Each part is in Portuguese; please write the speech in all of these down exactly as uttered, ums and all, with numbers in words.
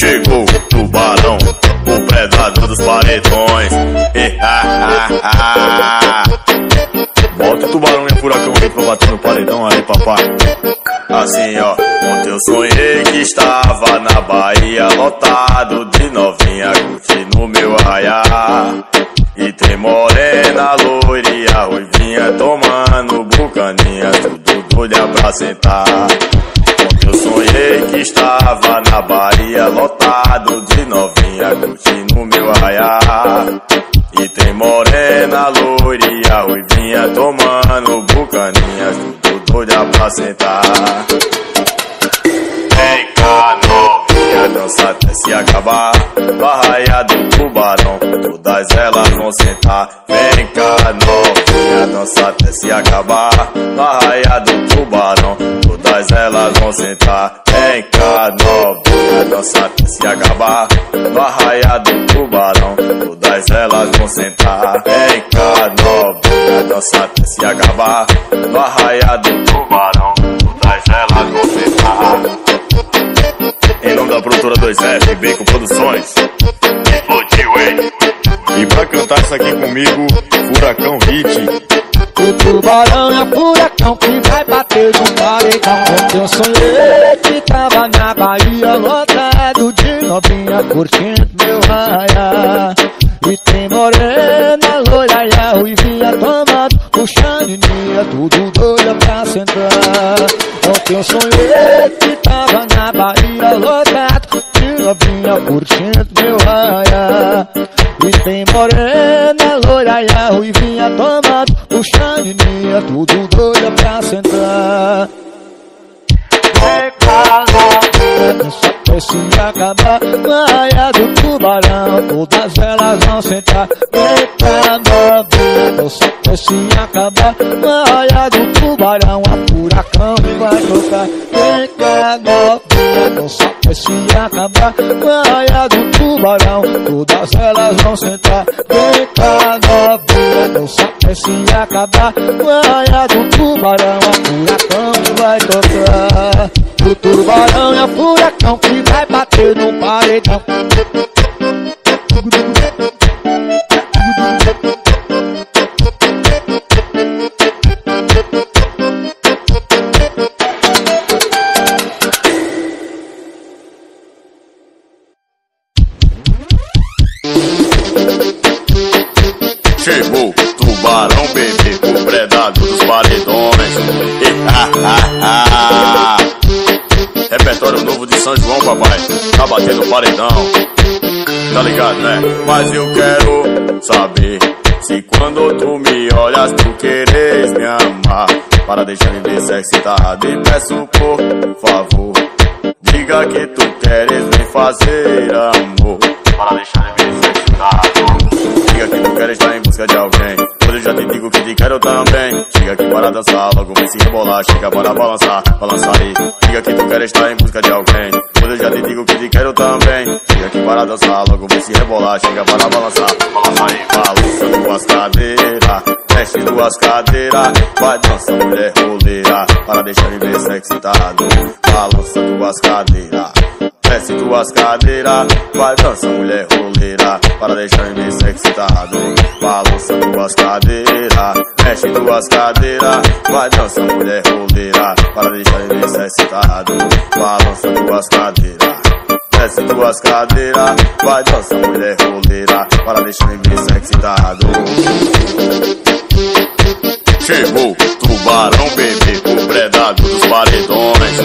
Chegou o tubarão, o predador dos paredões. Bota o tubarão e o furacão aí pra bater no paredão aí, papai. Assim ó, ontem eu sonhei que estava na Bahia, lotado de novinha, curtindo o meu arraiá. E tem morena, loirinha, ruivinha, tomando bucaninha, tudo doida pra sentar. Ontem eu sonhei que estava na Bahia, lotado de novinha, curtindo o meu arraiá. E tem morena, loirinha, ruivinha, tomando bucaninha, tudo doida pra sentar. Vem cá, novinha, dança até se acabar. Barraia do tubarão, todas elas vão sentar. Vem cá, novinha, dança até se acabar. Barraia do tubarão, todas elas vão sentar. Vem cá, novinha, dança até se acabar. Barraia do tubarão, todas elas vão sentar. Vem cá, novinha, dança até se acabar. Barraia do tubarão, todas elas vão sentar. Em nome da produtora dois F, Beco Produções. Explodiu, hein? E pra cantar isso aqui comigo, Furacão Hit. O tubarão é o furacão que vai bater no paredão. Ontem eu sonhei que tava na Bahia, lotado de novinha, curtindo meu raia. E tem morena, loira e a ruivinha, tomando, puxando nia, tudo doida pra sentar. Ontem eu sonhei que tava na Bahia, lotado de novinha, curtindo meu raia. E tem morena, loira e a ruivinha, tomando, puxando nia, tudo doida pra sentar. Vem cá, novinha, só pra se acabar. Raia do tubarão, todas elas vão sentar. Vem cá, novinha, só pra se acabar. Raia do tubarão, a furacão vai tocar. Vem cá, novinha, só pra se acabar. Raia do tubarão, todas elas vão sentar. Vem cá, novinha, só pra se acabar. Raia do tubarão, a furacão vai tocar. O tubarão é o furacão que vai bater no paredão. Chegou o tubarão, bebê, o predador dos paredões. Repertório novo de São João, papai, tá batendo paredão. Tá ligado, né? Mas eu quero saber se quando tu me olhas tu queres me amar. Para deixar me ver excitado e peço por favor, diga que tu queres me fazer amor. Para deixar me ver excitado, diga que tu queres estar em busca de alguém. Quando eu já te digo que te quero também. Chega aqui para dançar, logo vem se rebolar. Chega para balançar, balançar aí. Diga que tu queres estar em busca de alguém. Quando eu já te digo que te quero também. Chega aqui para dançar, logo vem se rebolar. Chega para balançar, balançar aí. Balança duas cadeiras, mexe duas cadeiras. Vai dança, mulher roleira, para deixar me ver excitado. Balança duas cadeiras, desce duas cadeiras, vai dança, mulher roleira, para deixar me ver excitado. Balança duas cadeiras, mexe duas cadeiras, vai dança, mulher roleira, para deixar me ver excitado. Balança duas cadeiras, desce duas cadeiras, vai dança, mulher roleira, para deixar me ver excitado. Chegou o tubarão, bebê, o predador dos paredões.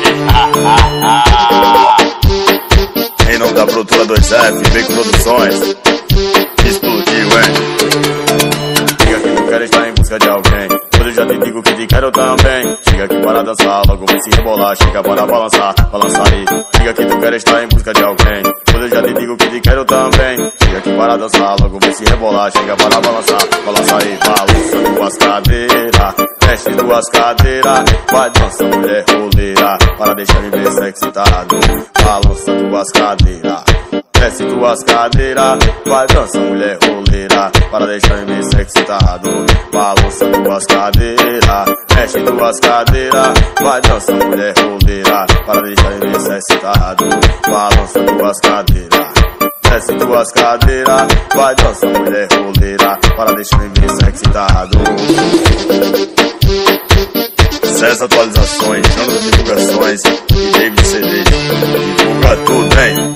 Em nome da produtora dois F, Beco Produções. Explodiu, hein? Diga que tu queres estar em busca de alguém. Quando eu já te digo que te quero também. Chega aqui para dançar, logo vem se rebolar. Chega para balançar, balançar aí. Diga que tu queres estar em busca de alguém. Quando eu já te digo que te quero também. Chega aqui para dançar, logo vem se rebolar. Chega para balançar, balançar aí. Balança duas cadeiras, mexe duas cadeiras. Vai dança, mulher roleira, para deixar me ver excitado. Balança duas cadeiras, desce tuas cadeiras, vai dança mulher roleira, para deixar em mim excitado. Balança tuas cadeiras, mexe tuas cadeiras, vai dança mulher roleira, para deixar em mim excitado. Balança tuas cadeiras, desce tuas cadeiras, vai dança mulher roleira, para deixar em mim excitado. Acesse atualizações, Jonathan Divulgações e David C D. Divulga tudo, hein?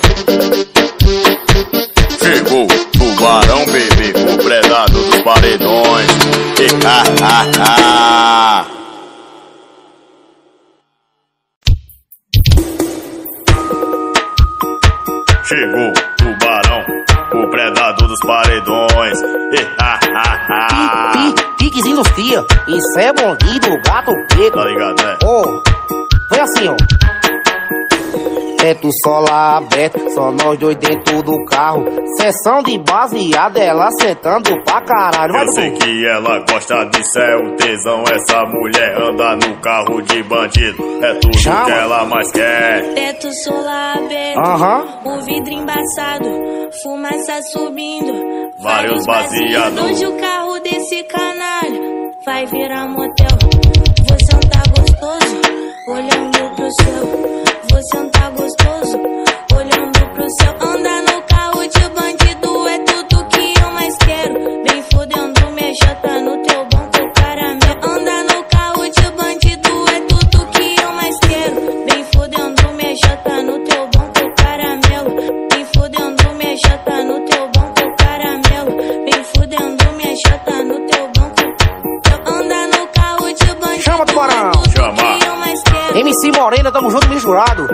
Chegou Tubarão Bebê, o predador dos paredões. E, ah, ah, ah. Chegou Tubarão, o predador dos paredões. E, ah, ah, ah. Piquezinho dos tia, isso é bandido, gato preto. Tá ligado, né? Oh, foi assim, ó. Teto solar aberto, só nós dois dentro do carro. Sessão de baseada, ela sentando pra caralho. Vai, eu sei que ela gosta de céu, tesão. Essa mulher anda no carro de bandido. É tudo Chama. que ela mais quer. Teto solar aberto, Aham. o vidro embaçado, fumaça subindo, Vários baseados. Hoje o carro desse canalho vai virar motel. Você não tá gostoso, olhando pro céu. Você não tá gostoso, olhando pro céu. Anda no carro de bandido, é tudo que eu mais quero. Vem fudendo minha jota no teu banco caramelo. Anda no carro de bandido, é tudo que eu mais quero. Vem fudendo minha jota no teu banco caramelo. Vem fudendo minha jota no teu banco caramelo. Vem fudendo minha jota no teu banco. Anda no carro de bandido, Chama, Tubarão. é tudo Chama. que eu mais quero. M C Morena, tamo junto misturado.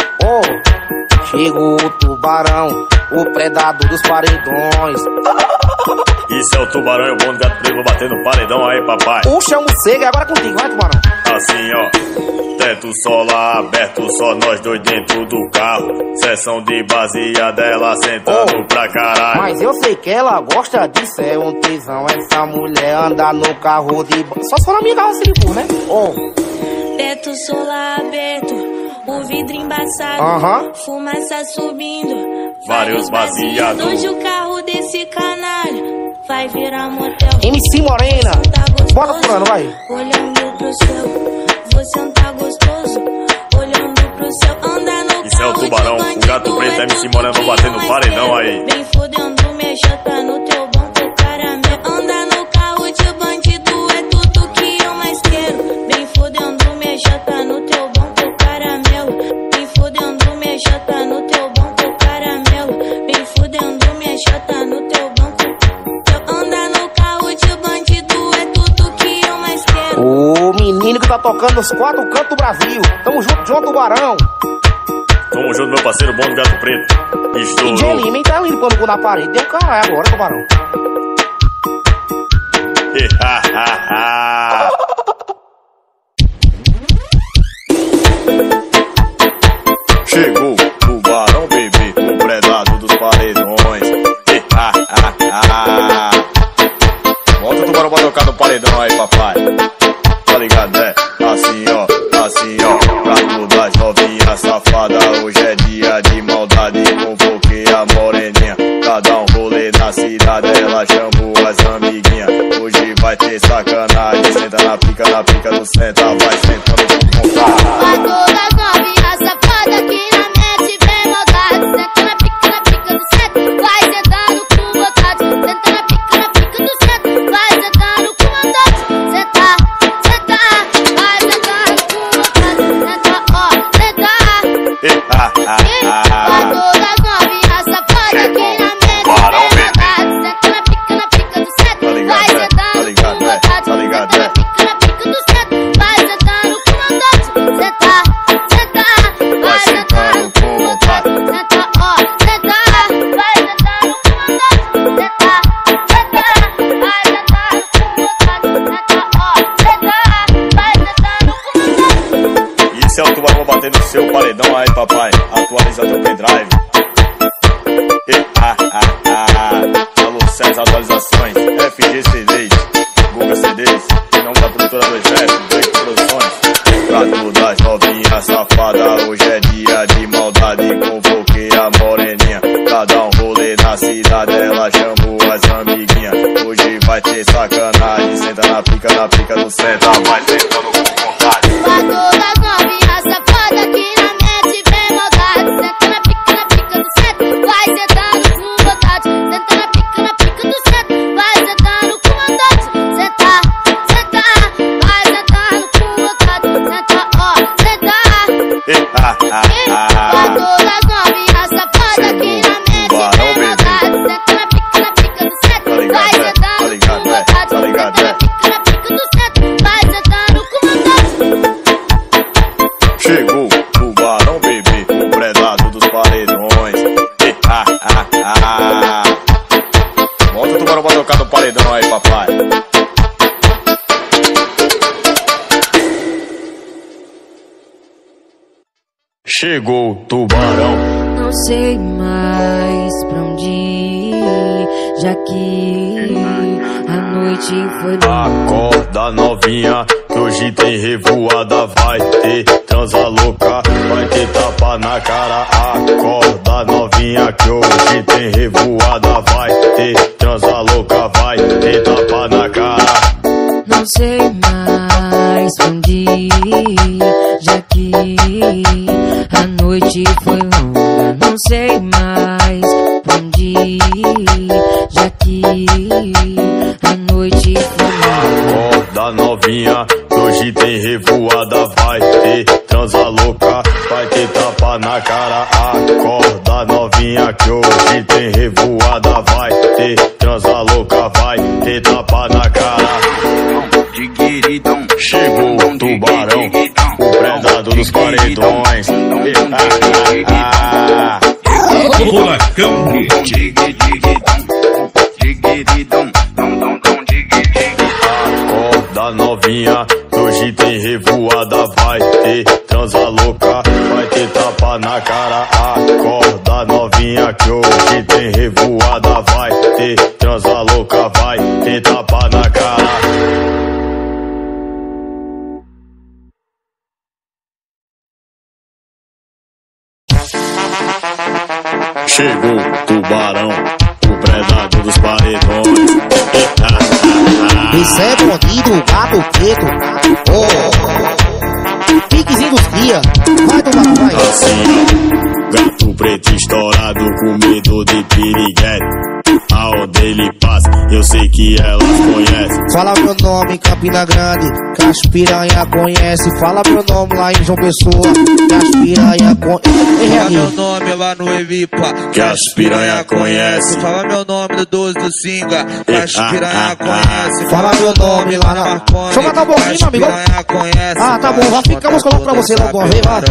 Oh, chegou o Tubarão, o predador dos paredões. Isso é o Tubarão e o bom do gato preto, vou bater no paredão aí, papai. Puxa, é um morcego, é agora contigo, vai, Tubarão. Assim, ó. Teto solar aberto, só nós dois dentro do carro. Sessão de baseada, ela sentando Oh. pra caralho. Mas eu sei que ela gosta disso, é um tesão. Essa mulher anda no carro de... Só se for na minha carroça de burro, né? Oh, Teto solar aberto, o vidro embaçado, Aham. fumaça subindo, Vários baseados. Hoje o carro desse canalho vai virar motel. M C Morena, Você não tá gostoso, bota Tubarão, vai. olhando pro céu. Você não tá gostoso, olhando pro céu. Anda no Isso é o carro de Tubarão, o bandido, gato preto, é M C tudo Morena, vou que bater eu no mais paredão quero. aí. Vem fudendo minha jota no teu banco caramelo. Anda no carro de bandido, é tudo que eu mais quero. Vem fudendo minha jota no teu banco caramelo. Vem fudendo minha jota no teu banco caramelo. Vem fudendo minha jota no teu banco. Anda no carro de bandido, é tudo que eu mais quero. O menino que tá tocando nos quatro cantos do Brasil. Tamo junto, João Tubarão. Tamo junto, meu parceiro, bom do gato preto. E Estourou. Jenny, nem tá limpando o cu na parede. Deu caralho agora, Tubarão. E, ah, ah, ah. Chegou Tubarão Bebê, o predador dos paredões. E, ah, ah, ah. Volta o Tubarão pra tocar no paredão aí, papai. Tá ligado, né? Assim, ó, assim, ó. Pra todas as novinhas safadas, hoje é dia de maldade. Convoquei a moreninha pra dar um rolê na cidade. Ela chamou as amiguinhas. Hoje vai ter sacanagem. Senta na pica, na pica do senta. Vai sentando com vontade. Pra todas novinhas safadas que na mente vem maldade. Senta na pica, na pica do centro, vai sentando com vontade. Senta na pica, na pica do centro, vai sentando com vontade. Senta, senta, vai sentando com vontade. Senta, ó, senta. E, ah, ah, Pra ah. todas novinhas safadas que na mente Tubarão vem maldade. Senta na pica, na pica do centro, Tá ligado, vai né? sentando Tá ligado, com né? vontade. Tá ligado, Senta né? na pica, na pica do centro, vai sentando com vontade. Senta, senta, Vai vai sentando sentando com vontade. Senta, ó, senta, vai sentando com vontade. Senta, senta, vai sentando com vontade. Senta, ó, senta, vai sentando com vontade. Isso é o Tubarão batendo no seu paredão aí, papai. Atualiza teu pendrive. E, ah, ah, ah. Alô, César Atualizações, F G C Ds, Google C Ds, em nome da produtora dois F, Drake Produções. Pra todas novinhas safadas, hoje é dia de maldade. Convoquei a moreninha pra senta, vai sentando com vontade. Pra todas novinhas safadas que na mente vem maldade. Senta na pica, na pica do sete, vai sentando com vontade. Senta na pica, na pica do sete, vai sentando com vontade. Senta, senta, vai sentando com vontade. Senta, ó, senta. Pra todas novinhas safadas que na mente vem maldade. Senta na pica, na pica do sete, vai sentando com vontade. Senta na pica, na pica do sete, vai sentando com vontade. Chegou o tubarão, bebê, o predador dos paredões. Eh, ah, ah, ah. Bota o tubarão pra tocar no paredão aí, papai. Chegou o tubarão. Não sei mais pra onde ir, já que a noite foi Acorda novinha, que hoje tem revoada. Vai ter transa louca, vai ter tapa na cara. Acorda novinha, que hoje tem revoada. Vai ter transa louca, vai ter tapa na cara. Não sei mais pra onde ir, já que a noite foi longa. Não sei mais pra onde ir, já que a noite foi longa. Acorda novinha, que hoje tem revoada. Vai ter transa louca, vai ter tapa na cara. Acorda novinha, que hoje tem revoada. Vai ter transa louca, vai ter tapa na cara. Chegou o tubarão, o predador dos paredões. Furacão. Acorda novinha, que hoje tem revoada. Vai ter transa louca, vai ter tapa na cara. Acorda novinha, que hoje tem revoada. Vai ter transa louca, vai ter tapa na cara. Chegou o tubarão, o predador dos paredões. Esse é bandido, gato preto. Oh, piquezinho dos cria. Vai tomar, vai. Assim, ó, gato preto estourado com medo de piriguete. Aonde ele passa, eu sei que elas conhecem. Fala meu nome, Campina Grande, que as piranha conhece. Fala meu nome lá em João Pessoa, que as piranha conhece. Fala meu nome lá no Evipa, que as piranha conhece. Fala meu nome do doze do Singa, que as piranha conhece. Fala meu nome lá na Marconi, deixa eu matar um pouquinho, meu amigo. Ah, tá bom, vai ficar musculando pra você logo uma vez, vai.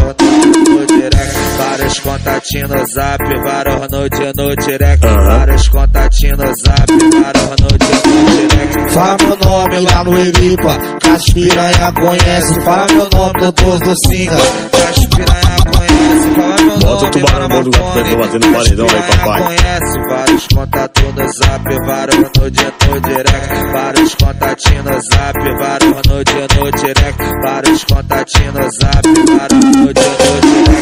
Vários contatinhos no zap, vários no dia no direct. Vários contatinhos no zap, vários no dia no direct. Fala meu nome lá no Elipa, que as piranha conhece. Fala meu nome do doze do Singa, que as piranha conhece. Fala meu nome. Bota o tubarão na mão do gato preto batendo no paredão aí, papai. Conhece vários contatos no zap, vários no dia no direct. Vários contatinhos no zap, vários no dia no direct. Vários contatinhos no zap, vários no dia no direct.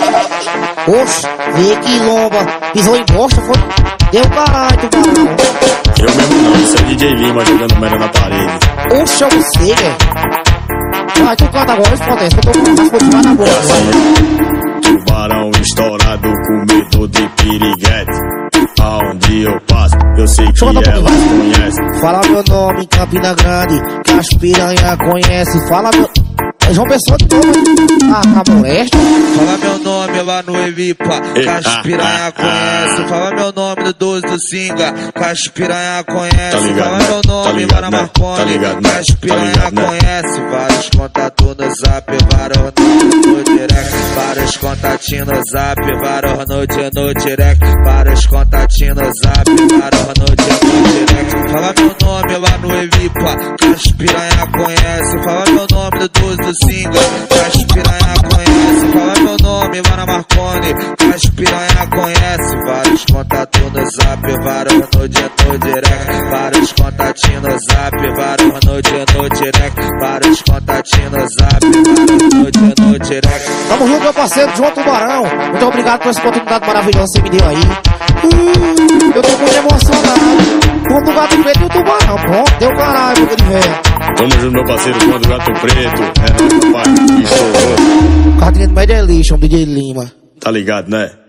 Oxe, vê que lomba, pisou em bosta, foi? Deu caralho, tubarão. Eu mesmo não, isso é D J Lima jogando merda na parede. Oxe, eu sei, velho. Vai, tu canta agora, isso acontece, eu tô com as coisas na boca. Tubarão estourado com medo de piriguete. Aonde eu passo, eu sei que elas conhecem. Fala meu nome, Campina Grande, que as piranha conhece. Fala meu... É João Pessoa de novo, hein? Ah, tá molesto. Fala meu nome lá no Evipa, que as piranha conhece. Fala meu nome do doze do Singa, que as piranha conhece. Fala meu nome lá na Marconi, que as piranha conhece. Vários contatos no zap, vários no direct. Vários contatinhos no zap, vários no dia no direct. Vários contatinhos no zap, vários no dia no direct. Fala meu nome lá no Evipa, que as piranha conhece. Fala meu nome do doze do Singa, que as piranha conhece. Fala meu nome lá na Marconi, que as piranha conhece. Vários contatos no zap, vários no dia no direct. Vários contatinhos no zap, vários no dia no direct. Vários contatinhos no zap, vários no dia no direct. Tamo junto, meu parceiro João Tubarão. Muito obrigado por essa oportunidade maravilhosa que você me deu aí. Hum, eu tô muito emocionado. Conto o gato preto e o tubarão. Pronto, deu caralho, boca de velho. Tamo junto, meu parceiro, quando Gato Preto. É nóis, pai. Estourou. Cartinha do médio é lixo, um D J Lima. Tá ligado, né?